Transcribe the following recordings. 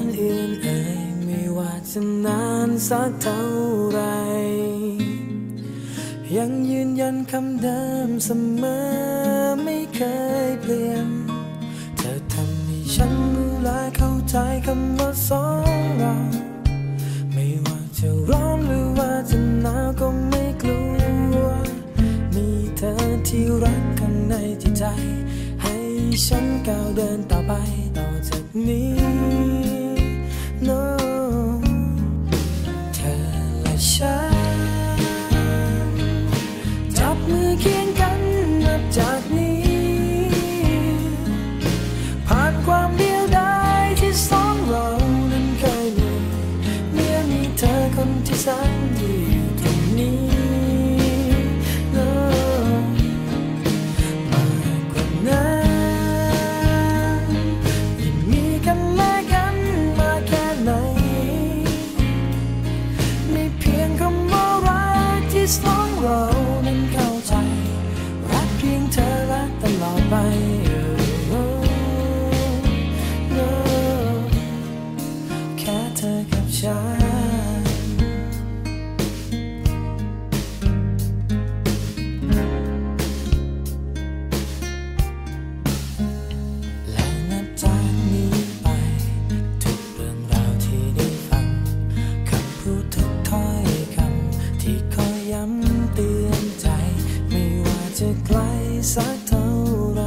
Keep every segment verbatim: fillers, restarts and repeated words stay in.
อื่นเอ่ยไม่ว่าจะนานสักเท่าไรยังยืนยันคำเดิมเสมอไม่เคยเปลี่ยนเธอทำให้ฉันรู้และเข้าใจคำว่าสองเราไม่ว่าจะร้อนหรือว่าจะหนาวก็ไม่กลัวมีเธอที่รักข้างในจิตใจให้ฉันก้าวเดินต่อไปต่อจากนี้ no เธอและฉันจับมือเคียงกันนับจากนี้ผ่านความเดียวดายที่สองเรานั้นเคยมีเมื่อมีเธอคนที่แสนดีอยู่ตรงนี้ no มากกว่านั้นยิ่งมีกันและกันมาแค่ไหนไม่เพียงคำว่ารักที่สองเรานั้นเข้าใจรักเพียงเธอและตลอดไป แค่เธอกับฉันแล้วนับจากนี้ไปทุกเรื่องราวที่ได้ฟังคำพูดทุกถ้อยคำที่คอยย้ำเตือนใจไม่ว่าจะไกลสักเท่าไร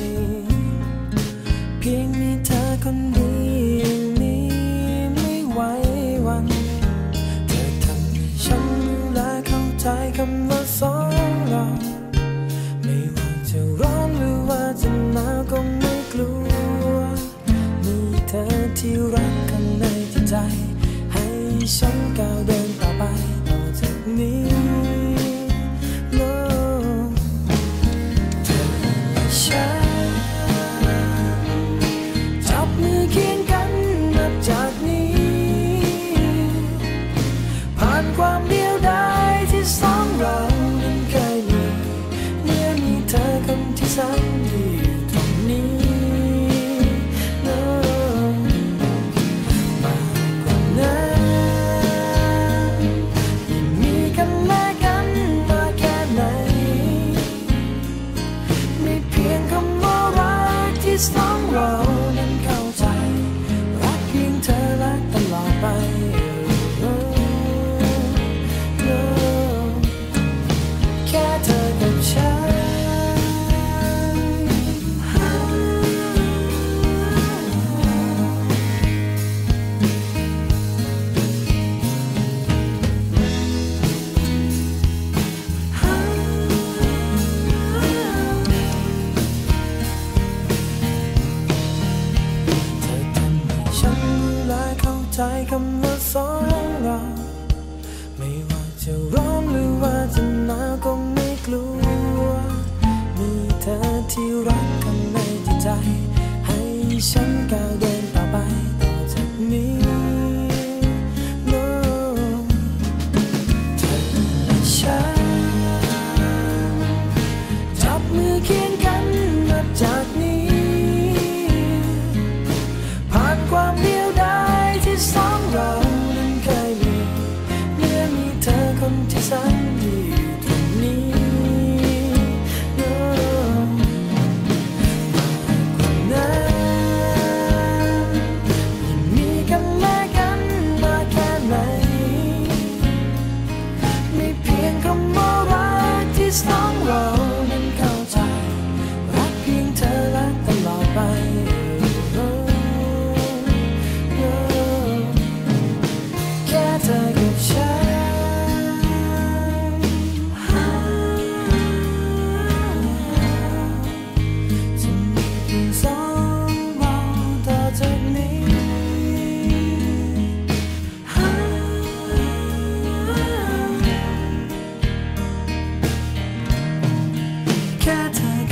เพียงมีเธอคนเดียวนี้ไม่ไหววันเธอทำให้ฉันรู้และเข้าใจคำว่าสองเราไม่ว่าจะร้อนหรือว่าจะหนาวก็ไม่กลัวมีเธอที่รักข้างในจิตใจให้ฉันก้าวเดินต่อไปต่อจากนี้ no เธอและฉันจับมือเคียงกันนับจากนี้ผ่านความเดียวดายที่สองเรานั้นเคยมีเมื่อมีเธอคนที่แสนดีอยู่ตรงนี้ no มากกว่านั้นยิ่งมีกันและกันมาแค่ไหนไม่เพียงคำว่ารักที่สองเรานั้นเข้าใจรักเพียงเธอและตลอดไป no แค่เธอกับฉันเธอทำให้ฉันรู้และเข้าใจคำว่าสองเราไม่ว่าจะร้อนหรือว่าจะหนาวก็ไม่กลัวมีเธอที่รักข้างในจิตใจให้ฉันก้าวเดินต่อไปต่อจากนี้ no เธอและฉันจับมือเคียงกันนับจากนี้ผ่านความเดียวดายที่สองเรานั้นเคยมีเมื่อมีเธอคนที่แสนดีอยู่ตรงนี้ no มากกว่านั้นยิ่งมีกันและกันมาแค่ไหนไม่เพียงคำว่ารักที่สองเรานั้นเข้าใจรักเพียงเธอและตลอดไป no แค่เธอกับฉันจะมีเพียงสองเราต่อจากนี้ แค่เธอ